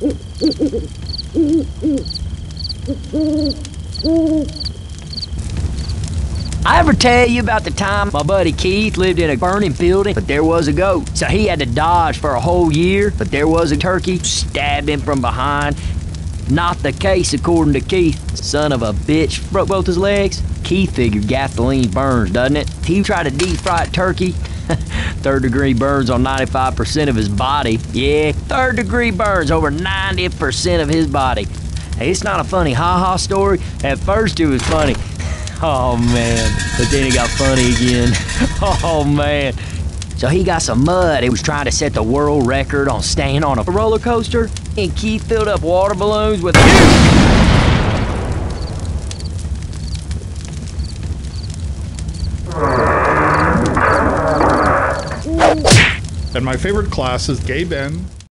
I ever tell you about the time my buddy Keith lived in a burning building, but there was a goat? So he had to dodge for a whole year, but there was a turkey, stabbed him from behind. Not the case, according to Keith. Son of a bitch, broke both his legs. Keith figured gasoline burns, doesn't it? He tried to deep fry a turkey. Third-degree burns on 95% of his body. Yeah, third-degree burns over 90% of his body. Hey, it's not a funny ha-ha story. At first it was funny. Oh, man. But then it got funny again. Oh, man. So he got some mud. He was trying to set the world record on staying on a roller coaster. And Keith filled up water balloons with... And my favorite class is Gay Ben.